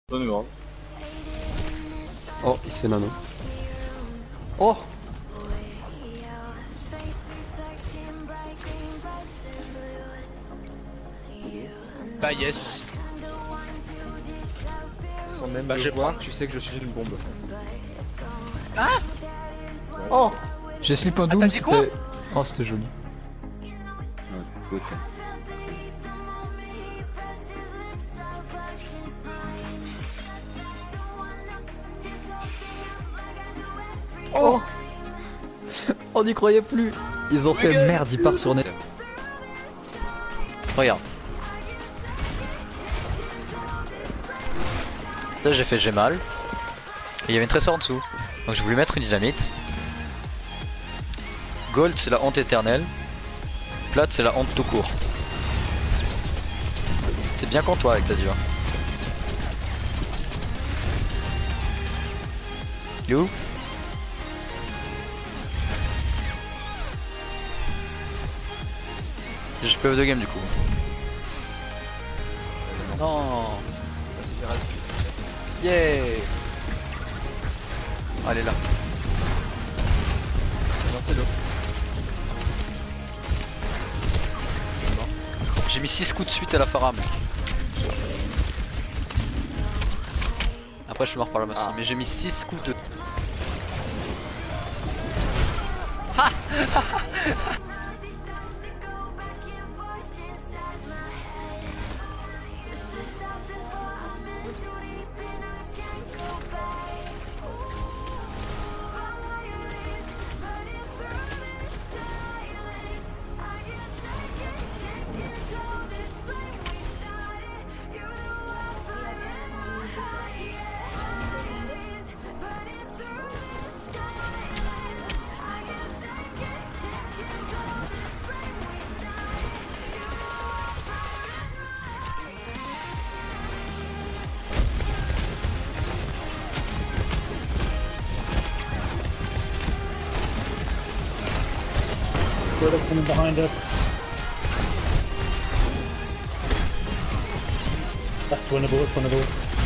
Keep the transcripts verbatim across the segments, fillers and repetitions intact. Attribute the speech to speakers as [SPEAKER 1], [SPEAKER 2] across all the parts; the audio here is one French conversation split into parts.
[SPEAKER 1] Bonne grave.
[SPEAKER 2] Oh, il se fait nano. Oh.
[SPEAKER 3] Bah yes.
[SPEAKER 4] Sans même
[SPEAKER 3] Bah,
[SPEAKER 4] le
[SPEAKER 3] je vais
[SPEAKER 4] voir,
[SPEAKER 3] prendre.
[SPEAKER 4] tu sais que je suis une bombe.
[SPEAKER 3] Ah.
[SPEAKER 2] Oh.
[SPEAKER 5] J'ai slip un
[SPEAKER 3] Ah,
[SPEAKER 5] doom,
[SPEAKER 3] t'as dit quoi?
[SPEAKER 5] c'était... Oh, c'était joli.
[SPEAKER 1] Côté.
[SPEAKER 5] Oh. On n'y croyait plus. Ils ont fait merde, il part sur net.
[SPEAKER 6] Regarde. Là j'ai fait j'ai mal. Et il y avait une trésor en dessous. Donc j'ai voulu mettre une dynamite. Gold c'est la honte éternelle. Plate c'est la honte tout court. T'es bien contre toi avec ta diva. Il est où? J'ai P O de game du coup. Non. Yeah. Allez là. J'ai mis six coups de suite à la Farah mec. Après je suis mort par la masse,
[SPEAKER 1] Ah.
[SPEAKER 6] mais j'ai mis six coups de...
[SPEAKER 7] Turtle coming behind us. That's winnable, it's winnable.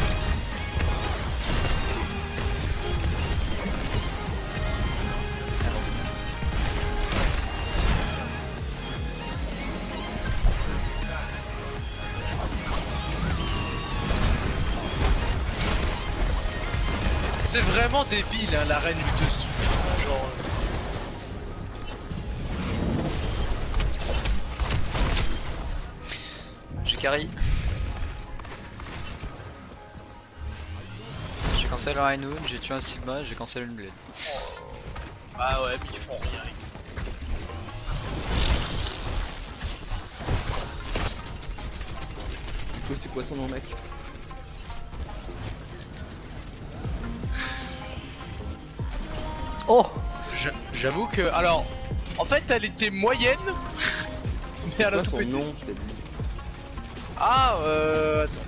[SPEAKER 3] C'est vraiment débile hein, la reine de ce truc. Genre.
[SPEAKER 6] J'ai carry. J'ai cancel un High Noon, j'ai tué un Sigma, j'ai cancel une Blade.
[SPEAKER 3] Ah ouais, mais ils font rien.
[SPEAKER 1] Du coup, c'est quoi son nom, mec?
[SPEAKER 5] Oh.
[SPEAKER 3] J'a- J'avoue que. Alors. En fait, elle était moyenne. Mais elle a
[SPEAKER 1] Quoi
[SPEAKER 3] tout
[SPEAKER 1] son
[SPEAKER 3] pété.
[SPEAKER 1] nom, je t'ai dit.
[SPEAKER 3] Ah, euh. Attends.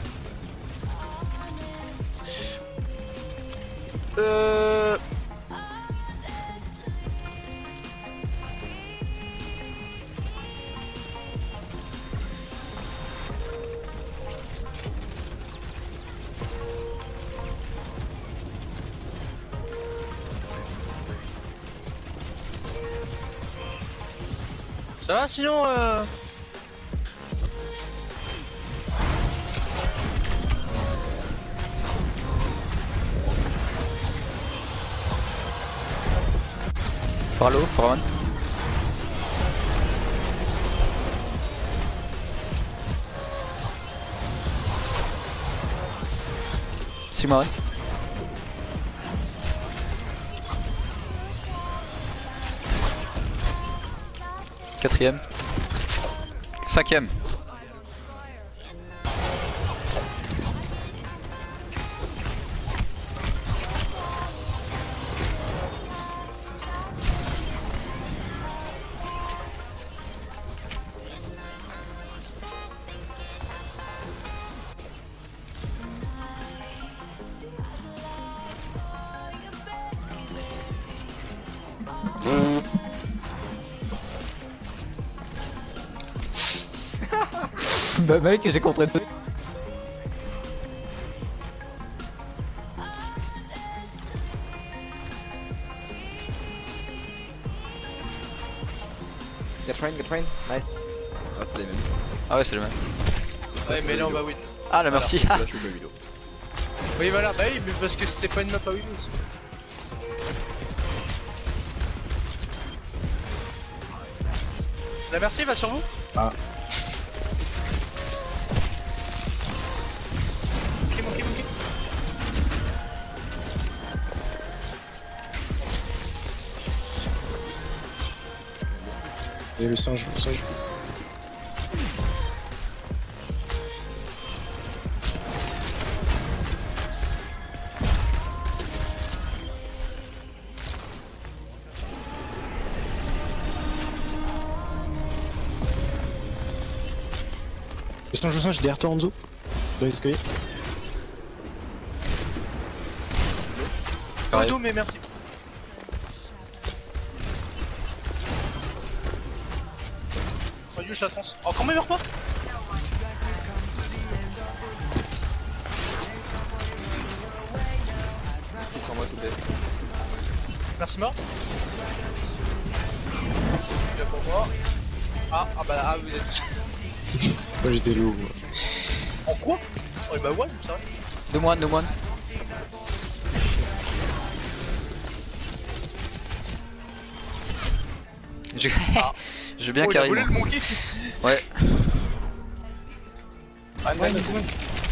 [SPEAKER 3] Euh. Ça va sinon euh...
[SPEAKER 6] Par l'eau, Farman. Sigma. Quatrième. Cinquième.
[SPEAKER 5] Bah mec, j'ai contré.
[SPEAKER 2] Get train, get train. Nice. Ah, c'est les mêmes.
[SPEAKER 6] Ah ouais, c'est le même.
[SPEAKER 3] Ouais, mais là on va win.
[SPEAKER 6] Ah, la merci.
[SPEAKER 2] Là, je suis le Willow.
[SPEAKER 3] Oui, voilà, bah oui, mais parce que c'était pas une map à Willow aussi. La merci va sur vous.
[SPEAKER 7] Ah.
[SPEAKER 3] Ok, ok, ok.
[SPEAKER 7] Et le singe, le singe. Le singe, le singe, derrière toi Enzo. Dans les escaliers.
[SPEAKER 6] Ouais.
[SPEAKER 3] Dodo, mais merci. Oh, Yush la trans. Oh, quand même, meurt pas.
[SPEAKER 2] Sur moi tout bête.
[SPEAKER 3] Merci mort. Là pour moi. Ah, ah bah ah, vous êtes.
[SPEAKER 7] Moi j'étais lourd. Moi.
[SPEAKER 3] En quoi? Oh, bah one, ça.
[SPEAKER 6] Deux moines, deux moines. Je...
[SPEAKER 3] Ah.
[SPEAKER 6] je veux bien
[SPEAKER 3] Oh, il a
[SPEAKER 6] carry.
[SPEAKER 3] volé le monkey.
[SPEAKER 6] Ouais.
[SPEAKER 3] Ah,
[SPEAKER 7] Ouais,
[SPEAKER 3] nice.
[SPEAKER 7] mais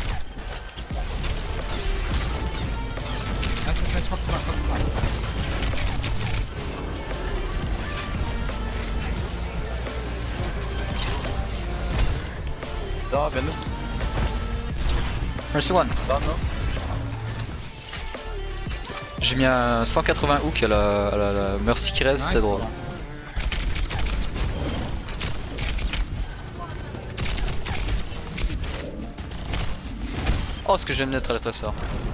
[SPEAKER 2] Ça, Venus.
[SPEAKER 6] Merci one.
[SPEAKER 2] Ça, non.
[SPEAKER 6] J'ai mis un cent quatre-vingts hook à la, à la, la Mercy qui reste, c'est drôle. Oh, ce que j'aime d'être à la tresseur.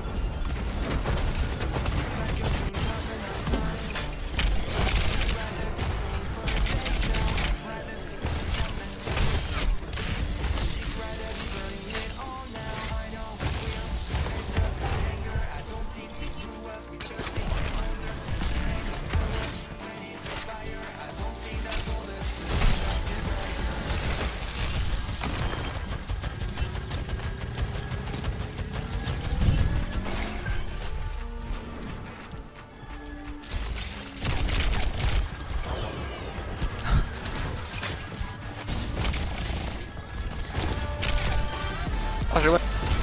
[SPEAKER 6] Oh, j'ai one.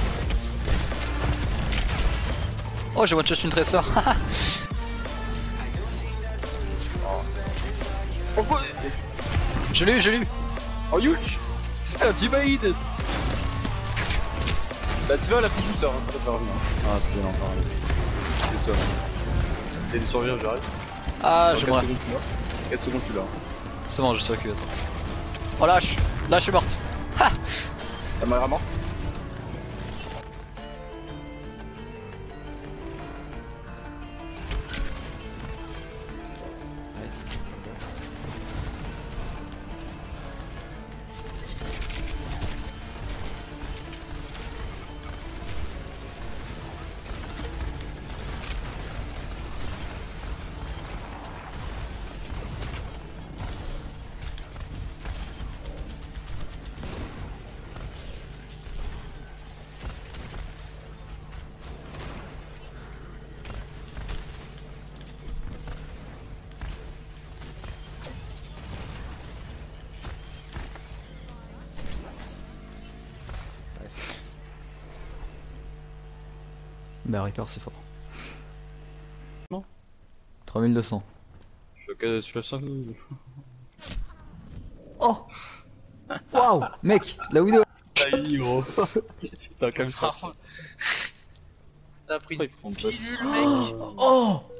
[SPEAKER 6] Oh, j'ai one shot une tresseur.
[SPEAKER 2] Oh, quoi?
[SPEAKER 6] Je l'ai eu, je l'ai eu.
[SPEAKER 2] Oh, huge! C'était un T-Bade! Bah, tu vas la petite là, ça va pas revenir. Ah, c'est non, pareil. C'est toi. C'est du survivre, j'arrive.
[SPEAKER 6] Ah,
[SPEAKER 2] Dans
[SPEAKER 6] je
[SPEAKER 2] quatre
[SPEAKER 6] mourrai.
[SPEAKER 2] secondes, tu l'as. quatre secondes, tu l'as.
[SPEAKER 6] C'est bon, je suis recul. Oh, lâche. Lâche, je suis morte. Ha.
[SPEAKER 2] La Mayra morte.
[SPEAKER 5] Bah, Reaper, c'est fort.
[SPEAKER 2] Non.
[SPEAKER 5] trois mille deux cents.
[SPEAKER 2] Je suis je le sens.
[SPEAKER 5] Oh. Waouh, mec, la Widow.
[SPEAKER 2] Aïe, gros. Putain, comme ça.
[SPEAKER 3] T'as pris
[SPEAKER 2] Ils
[SPEAKER 3] une
[SPEAKER 2] font pas
[SPEAKER 3] pilule, mec.
[SPEAKER 5] Oh.